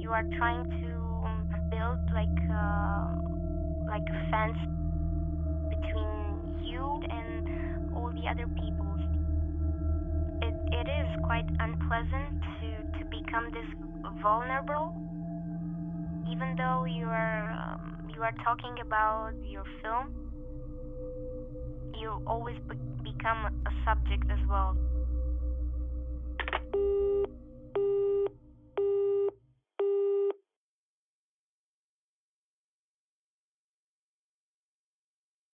you are trying to build like a fence between you and all the other people. It is quite unpleasant to become this vulnerable, even though you are talking about your film. You always become a subject as well.